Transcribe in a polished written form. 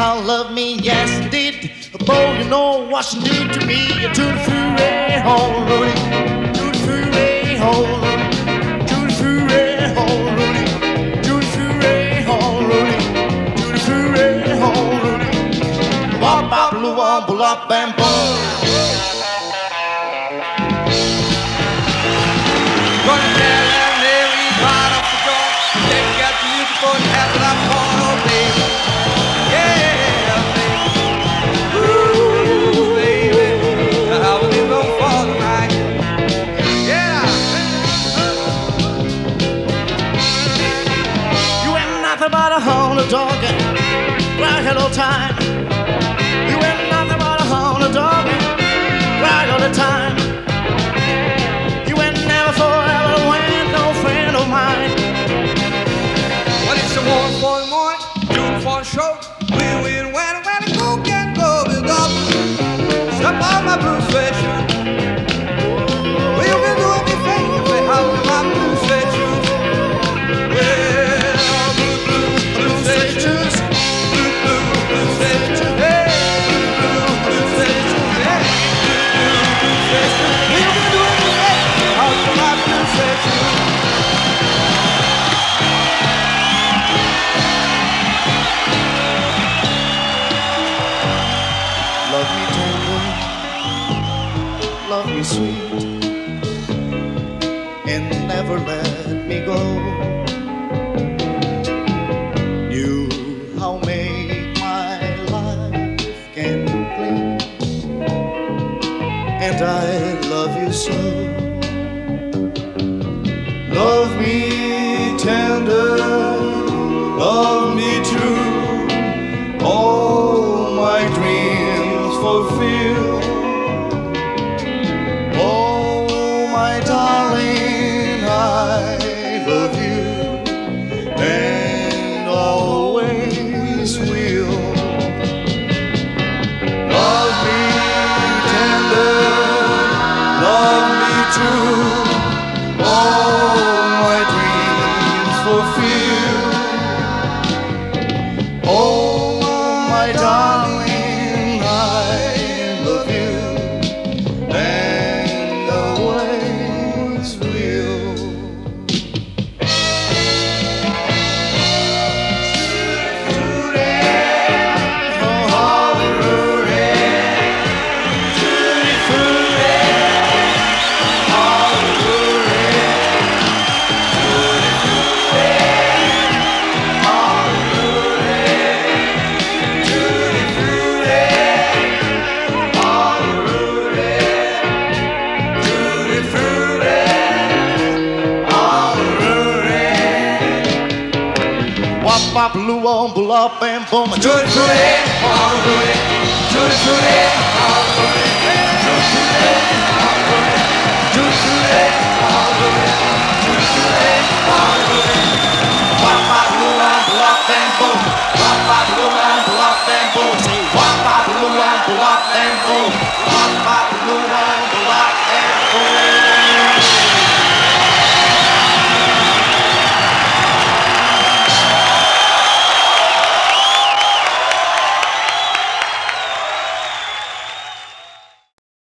how love me, yes indeed. Boy, you know what you do to me. Tutti-Frutti, oh Rudy. Tutti-Frutti, oh Rudy. Tutti-Frutti, oh Rudy. Tutti-Frutti, oh Rudy. Tutti-Frutti, oh Rudy. Wop, bop, loo, wop, bop, and boom. Gonna tell them they leave right off the door. They got the music for the half that I'm born, oh baby. Yeah, baby. Ooh, baby. How will it go for tonight? Yeah. You ain't nothing but a honey dog. Right all the time. You ain't nothing but a honey dog. Right all the time. You ain't never forever went no friend of mine. Well, it's a one for the morning, two for the show. When the go can go, build up. Step on my blue sweatshirt. Well, you can do anything if they have my blue sweatshirt. Well, blue sweatshirt. Blue sweatshirt. Hey, blue sweatshirt. Hey, blue sweatshirt. Well, you can do anything out of my blue sweatshirt. Love me tender, love me sweet, and never let me go. You how make my life complete, and I love you so. Love me tender, love me true, all my dreams fulfill. Oh, my darling, I love you and always will. Love me tender, love me true, all my dreams fulfill. Oh, my darling, I love you and always will. Tutti-Frutti, oh, Rudy. Tutti-Frutti, oh, Rudy. Tutti-Frutti, oh, wop, bop, loo, wop, bop, and boom. Tutti-Frutti, oh Rudy. Tutti-Frutti, oh Rudy. Tutti-Frutti, oh Rudy. Tutti-Frutti, oh Rudy. Tutti-Frutti, oh Rudy.